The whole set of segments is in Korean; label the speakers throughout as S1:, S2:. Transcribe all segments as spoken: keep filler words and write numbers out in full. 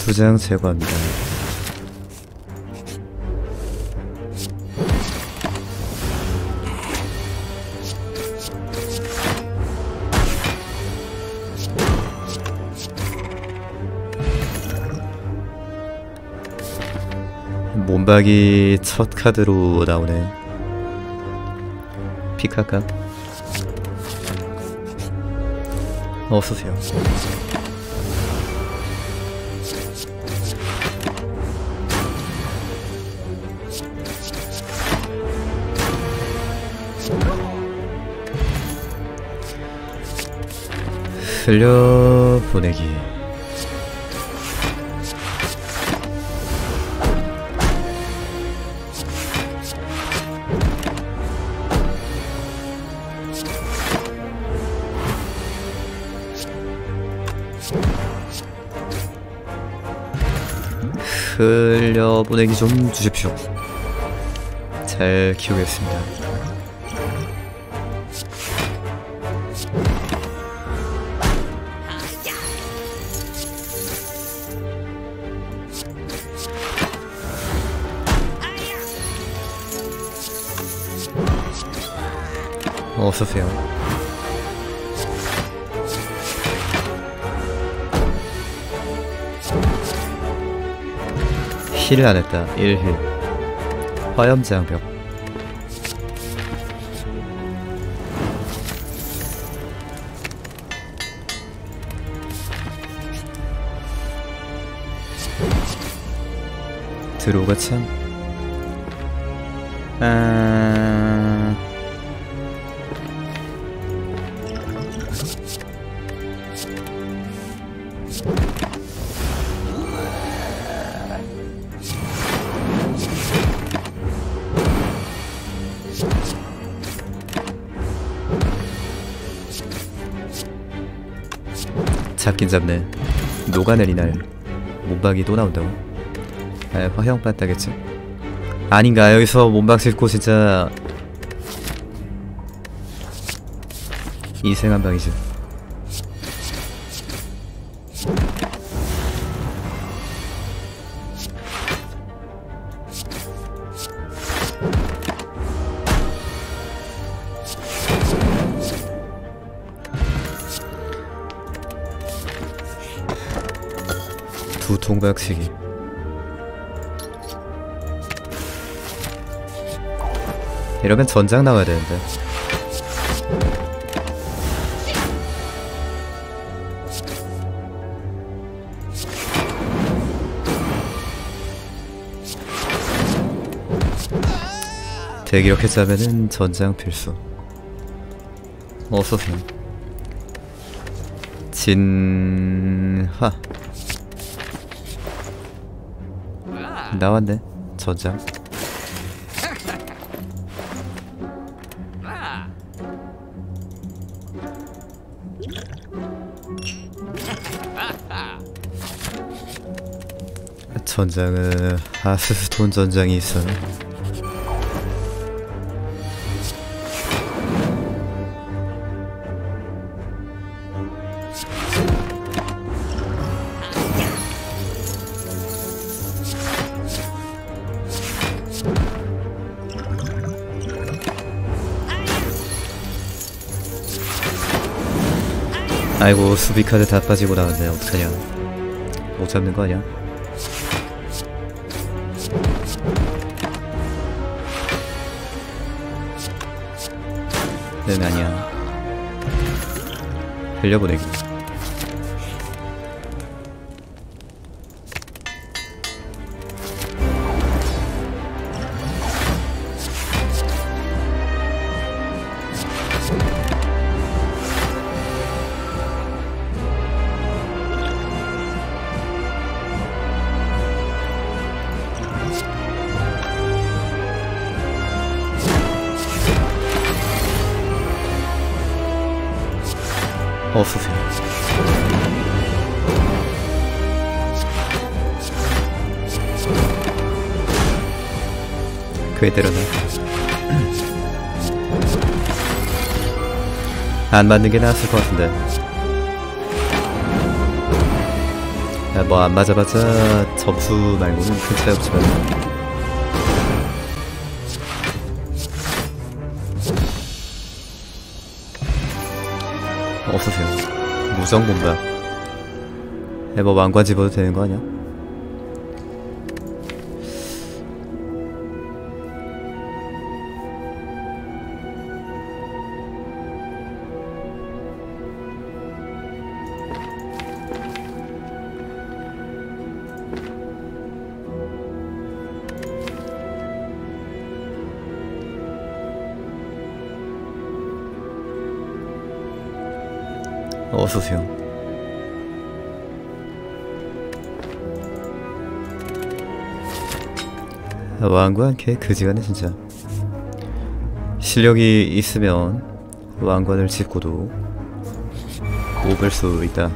S1: 두 장 제거합니다. 몸박이 첫 카드로 나오네. 픽할까? 어서오세요. 흘려보내기. 흘려보내기 좀 주십시오. 잘 키우겠습니다. 어서오세요. 힐을 안했다. 일 힐. 화염장벽. 드로우가 참 아... 잡긴 잡네. 녹아내리 날 몸박이 또 나온다고? 아, 화형 빤다겠지? 아닌가? 여기서 몸박 싣고 진짜 이생한방이지. 두 통박치기. 이러면 전장 나와야 되는데. 되게 이렇게 짜면은 전장 필수. 어서오세요. 진화. 나왔네. 전장. 전장은 하스스톤 전장이 있어. 아이고, 수비카드 다 빠지고 나왔네. 어떡하냐. 못 잡는 거 아니야? 는 아니야. 흘려보내기. 어서오세요. 그에 때려나. 안 맞는 게 나았을 것 같은데. 뭐 안 맞아봤자 점수 말고는 큰 차이 없지만 없으세요. 무정본다. 뭐 왕관 집어도 되는 거 아니야? 어서오세요. 왕관 걔 그지가네 진짜. 실력이 있으면 왕관을 짚고도 뽑을 수 있다.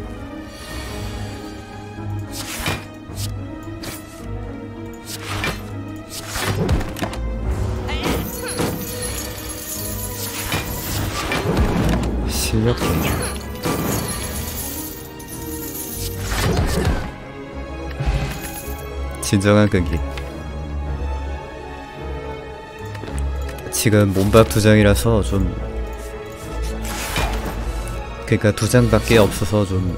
S1: 실력이 진정한 끈기. 지금 몸박 두 장이라서 좀 그니까 두 장밖에 없어서 좀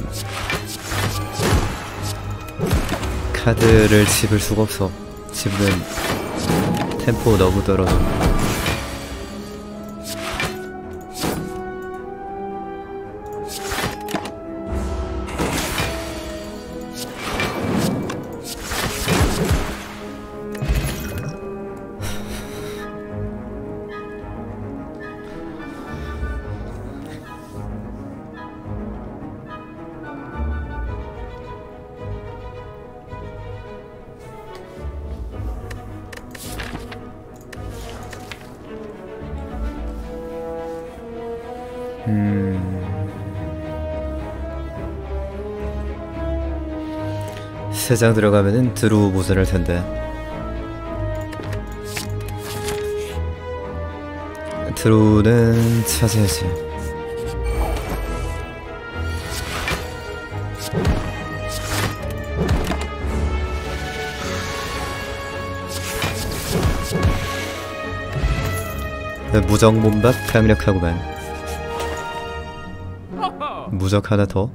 S1: 카드를 집을 수가 없어. 집으면 템포 너무 떨어져. 음... 세 장 들어가면은 드루 모자랄 텐데. 드루는 차지하지. 무적 몸박 강력하구만. 무적 하나 더.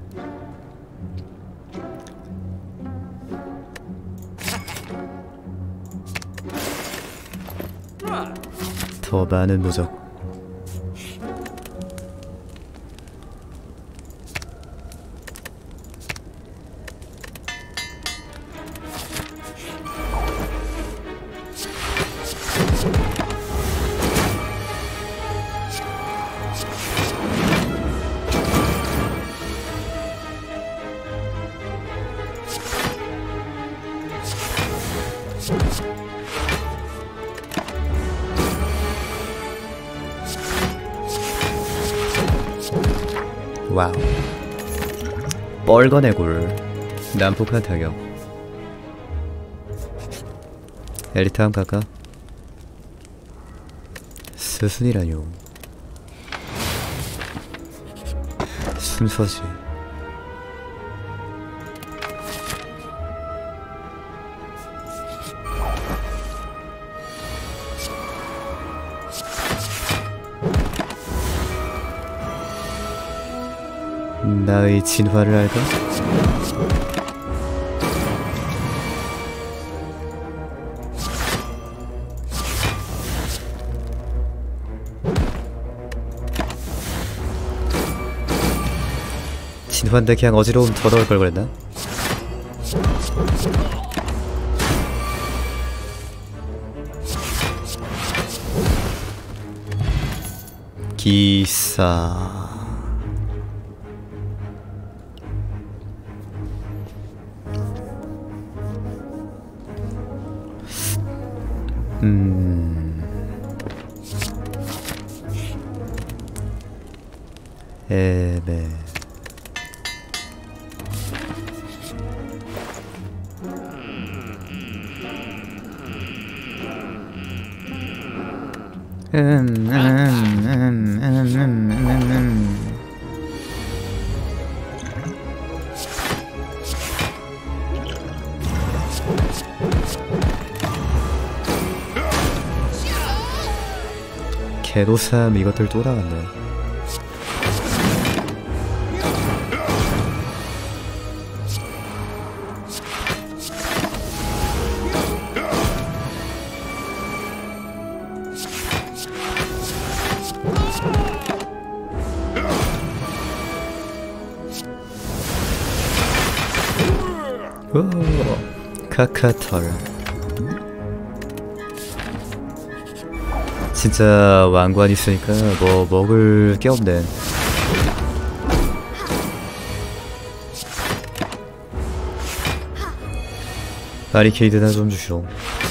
S1: 더 많은 무적. 와우. 뻘건 해골. 난폭한 타격. 엘리트 함 갈까? 스순이라뇨. 순서지. 나의 진화를 알까? 진화인데 그냥 어지러움 더 넣을 걸 그랬나? 기사. 음... 애매. 음, 음, 음, 음, 음, 음, 음. 개도삼 이것들 또 나왔네. 오, 카카털. 진짜 왕관 있으니까 뭐 먹을 게 없네. 바리케이드나 좀 주시오.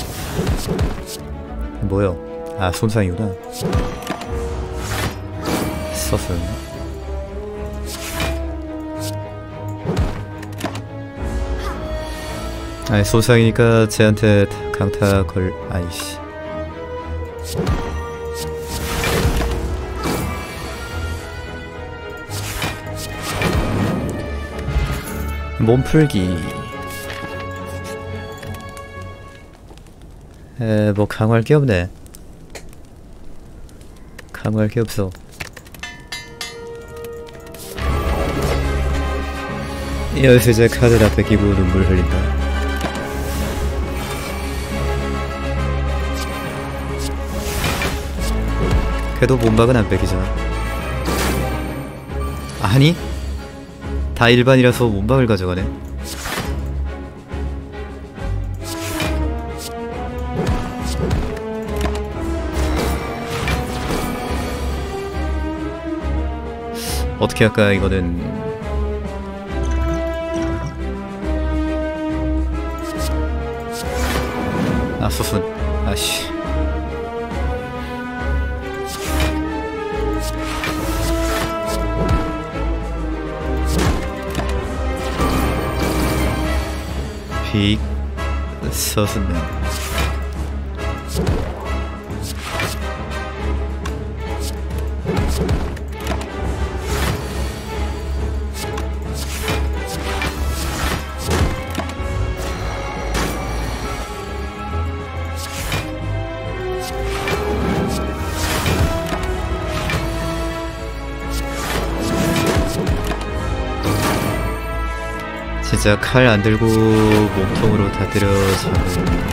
S1: 뭐요? 아, 손상이구나. 서슨. 아니, 손상이니까 쟤한테 강타 걸... 아이씨. 몸풀기. 에, 뭐 강화할 게 없네. 강화할 게 없어. 연쇄제 카드 다 뺏기고 눈물 흘린다. 그래도 몸박은 안 뺏기잖아. 아니? 다 일반이라서 몸박을 가져가네. 어떻게 할까 이거는. 아, 소순. 아씨. 빅 서순맨. 진짜 칼 안 들고 몸통으로 다 때려 잡는.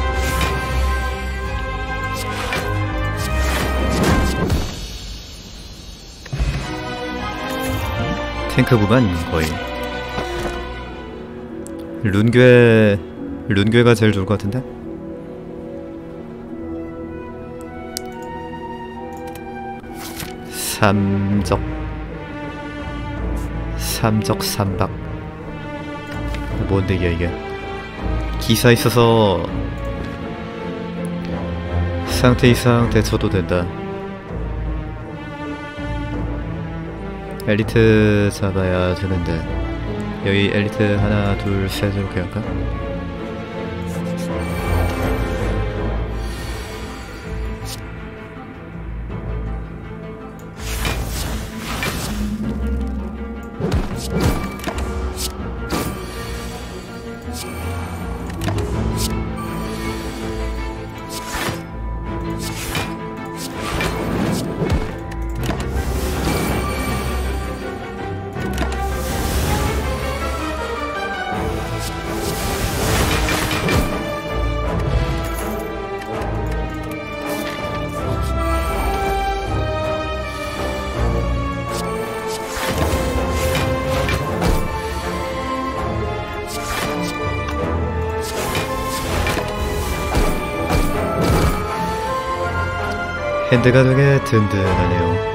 S1: 탱크구만 거의. 룬괴 룬괴가 제일 좋을 것 같은데? 삼적 삼적 삼박. 뭔데 이게 이게 기사 있어서 상태 이상 대처도 된다. 엘리트 잡아야 되는데 여기 엘리트 하나 둘 셋 이렇게 할까? 핸드가 되게 든든하네요.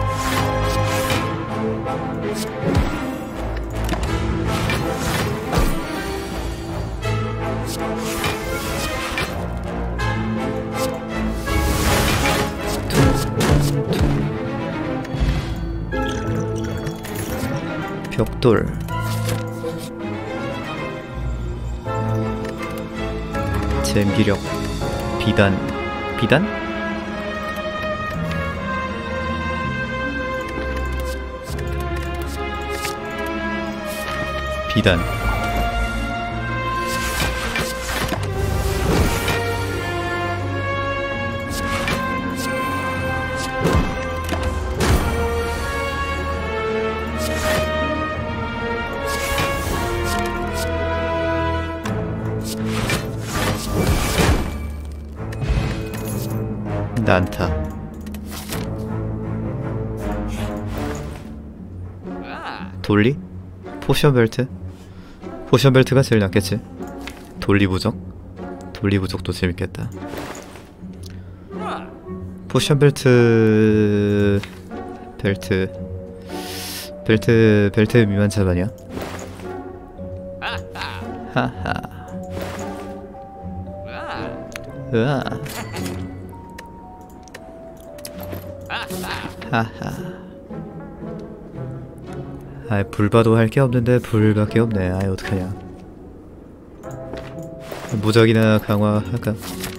S1: 벽돌. 잼기력. 비단. 비단? 비단. 난타. 돌리? 포션 벨트? 포션 벨트가 제일 낫겠지. 돌리 부적? 돌리 부적도 재밌겠다. 포션 벨트... 벨트... 벨트... 벨트 미만참 아니야? 하하. 으아. 하하. 아이, 불봐도 할 게 없는데 불밖에 없네. 아이, 어떡하냐. 무적이나 강화할까?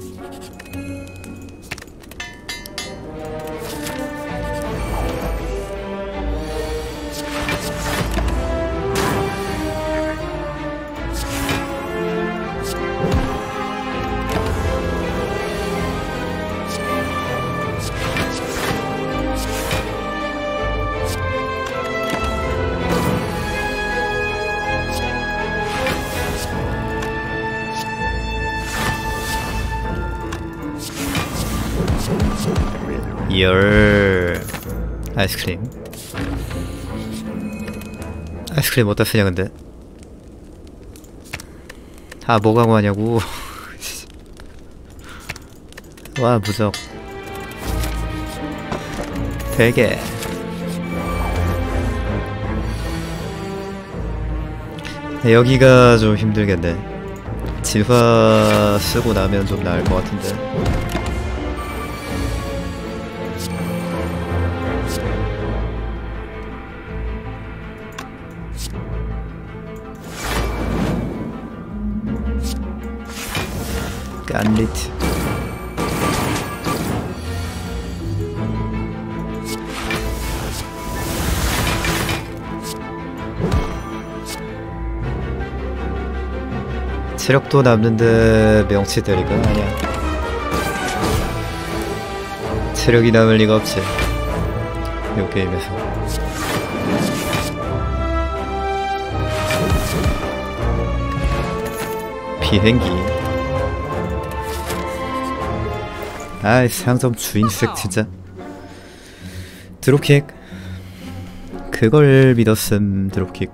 S1: 열 아이스크림 아이스크림 어디다 쓰냐 근데. 아, 뭐 강화하냐고. 와, 무적 되게. 여기가 좀 힘들겠네. 진화 쓰고 나면 좀 나을 것 같은데. 깐리트. 체력도 남는데 명치 때리가 아니야. 체력이 남을 리가 없지 이 게임에서. 비행기. 아이, 상점 주인색 진짜. 드롭킥. 그걸 믿었음. 드롭킥.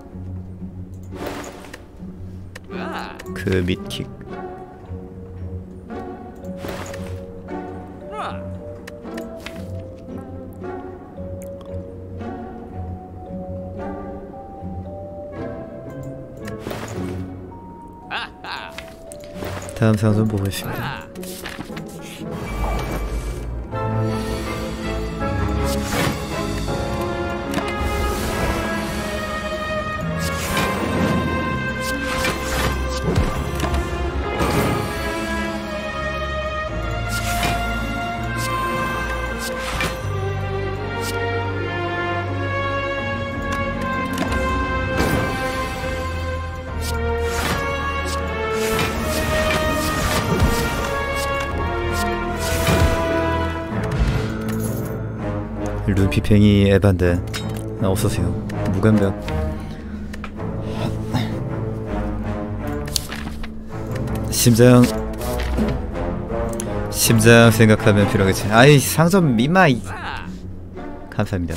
S1: 그 밑킥. 다음 상점 보겠습니다. 루피팽이 에반데. 아, 어서오세요. 무감각. 심장 심장 생각하면 필요하겠지. 아이, 상점 미마이. 감사합니다.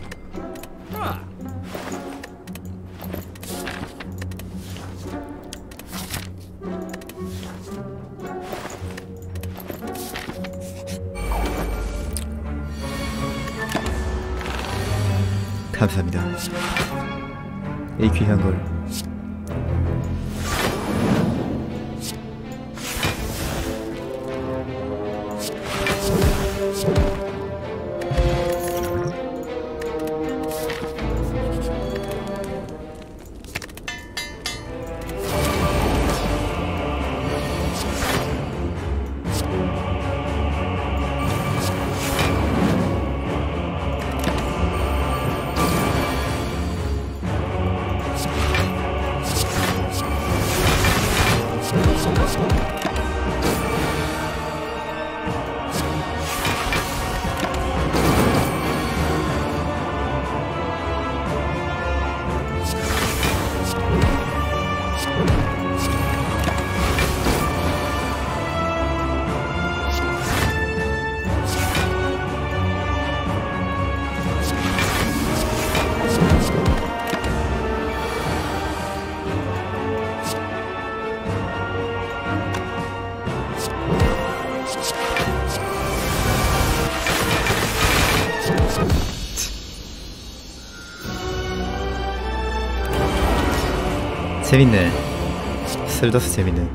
S1: 감사합니다. 이 귀한 걸. 재밌네. 슬더스 재밌네.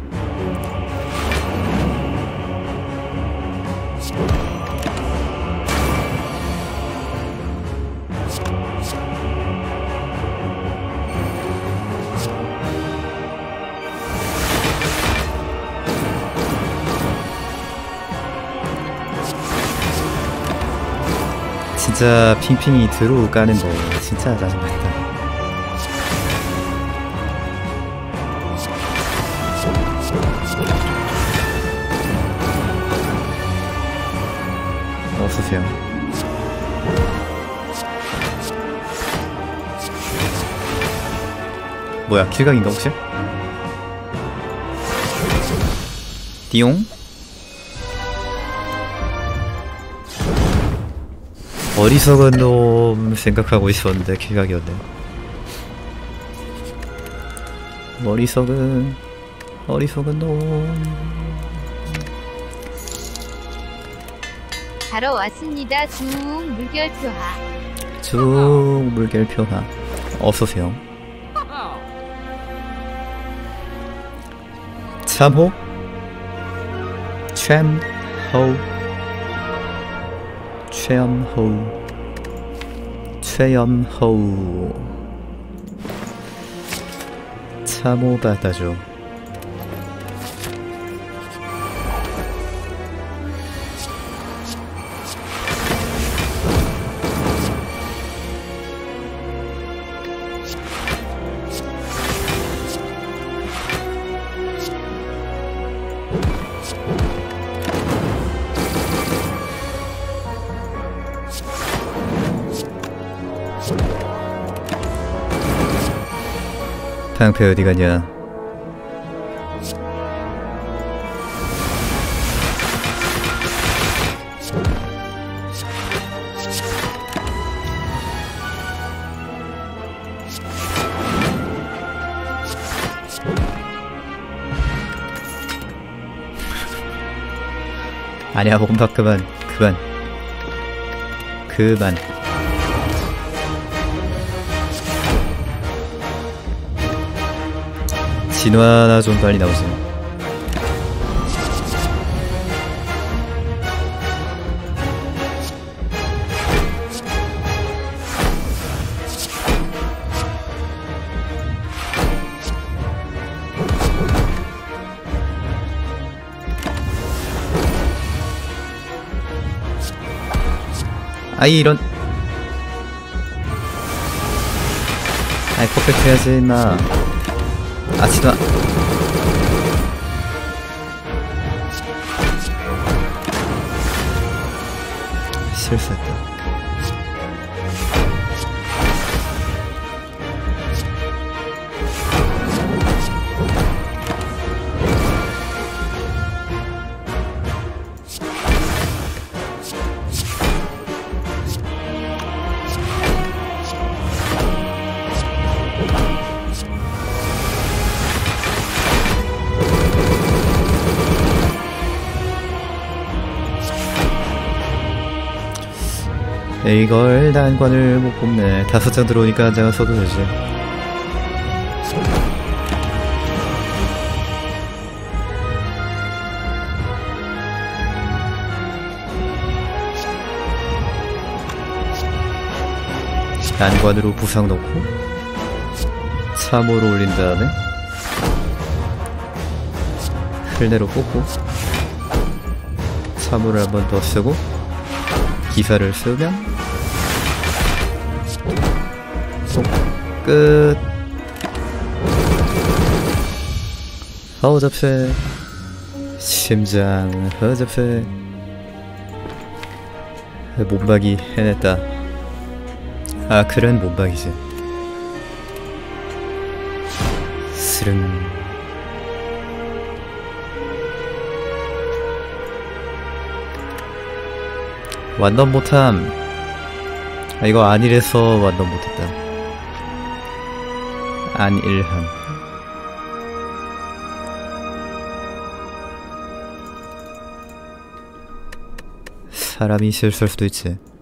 S1: 진짜 핑핑이 드로우 까는 거 진짜 짜증났다. 어서오세요. 뭐야, 킬각인가 혹시? 띠용? 어리석은 놈 생각하고 있었는데 킬각이었네. 어리석은 어리석은 놈.
S2: 바로 왔습니다. 중 물결표하.
S1: 중 물결표하. 어서오세요. 참호? 챔호? 최염호. 최염호. 참호 받아줘. 방패 어디 가냐? 아니야, 몸박 그만, 그만, 그만. 진화나 좀 빨리 나오세요. 아이 이런. 아이 퍼펙트 해야지 임마. 아 진화. 실수했다. 이걸 난관을 못 뽑네. 다섯 장 들어오니까 한 장은 써도 되지. 난관으로 부상 넣고 참호로 올린 다음에 흘내로 뽑고 참호를 한 번 더 쓰고 기사를 쓰면 끝. 허접해. 심장 허접해. 몸박이 해냈다. 아 그런 몸박이지. 스릉. 완전 못함. 아 이거 안일해서 완전 못했다. 안일함. 사람이 실수할 수도 있지.